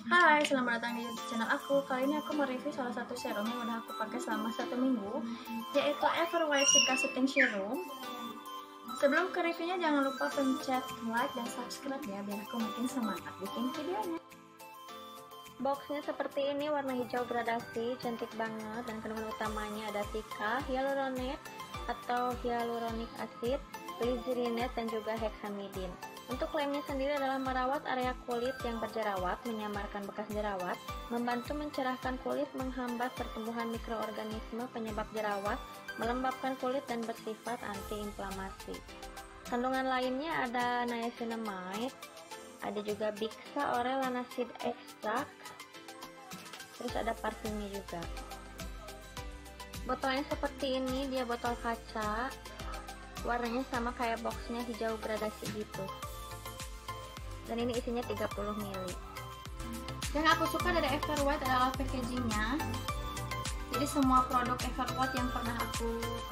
Hai, selamat datang di YouTube channel aku. Kali ini aku mereview salah satu serum yang udah aku pakai selama 1 minggu, yaitu Ever White Cica Setting Serum. Sebelum ke reviewnya, jangan lupa pencet like dan subscribe ya, biar aku makin semangat bikin videonya. Boxnya seperti ini, warna hijau gradasi, cantik banget, dan kandungan utamanya ada Cica, hyaluronate atau hyaluronic acid, glycerinate, dan juga hexamidin. Untuk klaimnya sendiri adalah merawat area kulit yang berjerawat, menyamarkan bekas jerawat, membantu mencerahkan kulit, menghambat pertumbuhan mikroorganisme penyebab jerawat, melembabkan kulit, dan bersifat antiinflamasi. Kandungan lainnya ada niacinamide, ada juga Bixa Oral Aniseed Extract, terus ada parfumnya juga. Botolnya seperti ini, dia botol kaca, warnanya sama kayak boxnya, hijau gradasi gitu. Dan ini isinya 30 ml. Yang aku suka dari Ever White adalah packagingnya. Jadi semua produk Ever White yang pernah aku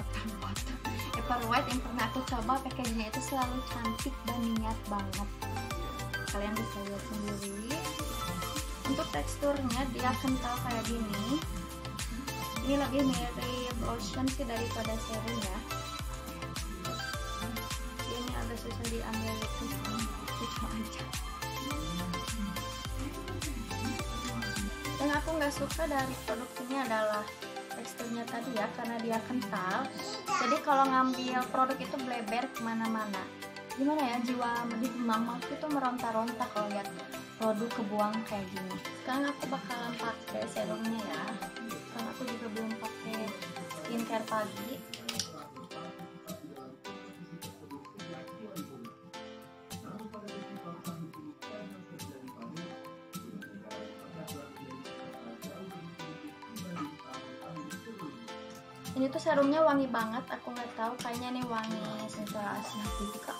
coba, packagingnya itu selalu cantik dan niat banget. Kalian bisa lihat sendiri. Untuk teksturnya dia kental kayak gini. Ini lebih mirip lotion sih daripada serum ya. Ini agak susah diambil gitu aja. Yang aku nggak suka dari produk ini adalah teksturnya tadi ya, karena dia kental. Jadi kalau ngambil produk itu bleber kemana-mana. Gimana ya, jiwa di mama itu meronta-ronta kalau lihat produk kebuang kayak gini. Sekarang aku bakalan pakai serumnya ya, karena aku juga belum pakai skincare pagi. Ini tuh serumnya wangi banget, aku nggak tahu, kayaknya ini wangi Central Asia juga.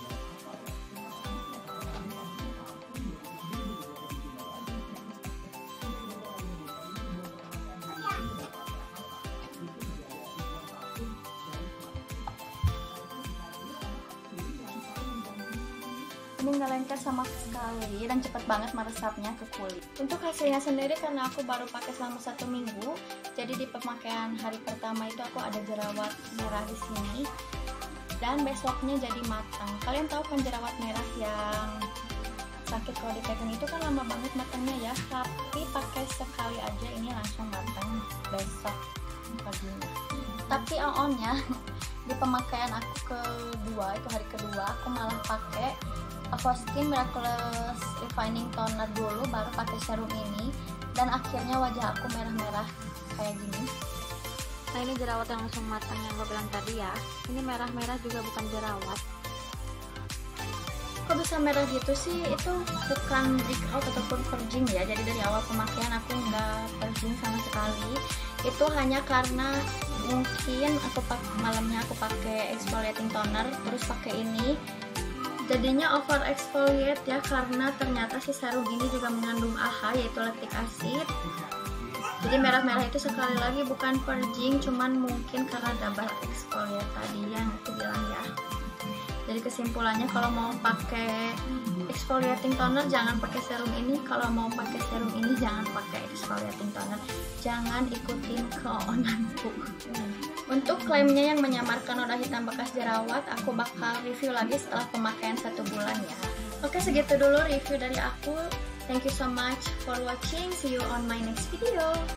Ini nggak lengket sama sekali dan cepet banget meresapnya ke kulit. Untuk hasilnya sendiri, karena aku baru pakai selama 1 minggu, jadi di pemakaian hari pertama itu aku ada jerawat merah di sini, dan besoknya jadi matang. Kalian tahu kan jerawat merah yang sakit kalau dipegang itu kan lama banget matangnya ya, tapi pakai sekali aja ini langsung matang besok paginya. Tapi on-nya di pemakaian aku kedua, itu hari kedua, aku malah pakai Aquaskin Miraculous Refining Toner dulu, baru pakai serum ini, dan akhirnya wajah aku merah-merah kayak gini. Nah, ini jerawat yang langsung matang yang gue bilang tadi ya. Ini merah-merah juga bukan jerawat. Kok bisa merah gitu sih? Itu bukan breakout ataupun purging ya. Jadi dari awal pemakaian aku nggak purging sama sekali. Itu hanya karena mungkin malamnya aku pakai exfoliating toner, terus pakai ini, jadinya over exfoliate ya, karena ternyata si serum ini juga mengandung AHA, yaitu lactic acid. Jadi merah-merah itu sekali lagi bukan purging, cuman mungkin karena double exfoliate tadi yang aku bilang ya. Jadi kesimpulannya, kalau mau pakai exfoliating toner jangan pakai serum ini, kalau mau pakai serum ini jangan pakai exfoliating toner. Jangan ikutin keonanku. Untuk klaimnya yang menyamarkan noda hitam bekas jerawat, aku bakal review lagi setelah pemakaian 1 bulan ya. Oke, segitu dulu review dari aku. Thank you so much for watching. See you on my next video.